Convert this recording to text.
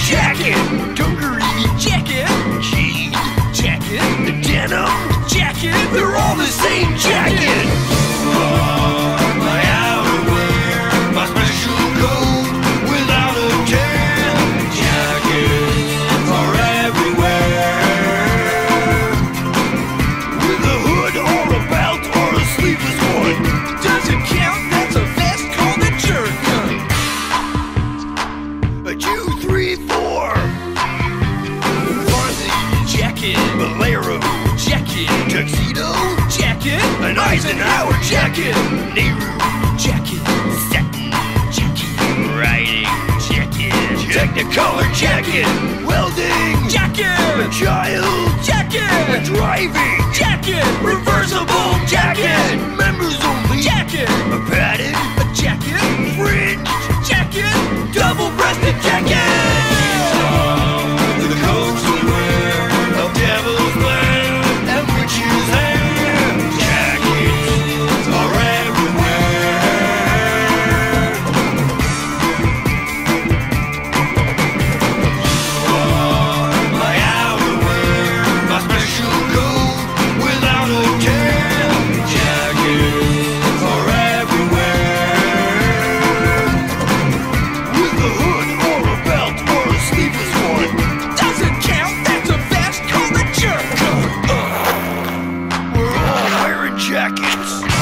jacket, dungaree jacket, jean jacket, denim jacket, they're all the same jacket. My outerwear, my special coat without a tear. Jackets are everywhere, with a hood or a belt or a sleeveless one. Doesn't count, that's a vest called a jerkin. A 2, 3, 4. Varsity jacket, bolero jacket, tuxedo jacket, an Eisenhower jacket, Nehru jacket, satin jacket, riding jacket, technicolor jacket, welding jacket, a child jacket, a driving jacket, reversible jacket, members only jacket, a padded a jacket, fringed jacket, double-breasted jacket. The coats we wear of devil's blend and witch's hair. Jackets are everywhere. My outerwear, my special coat without a tear. Jackets are everywhere, with a hood or a belt or a sleeveless one. Doesn't count, that's a vest called a jerkin. We're all wearing jackets.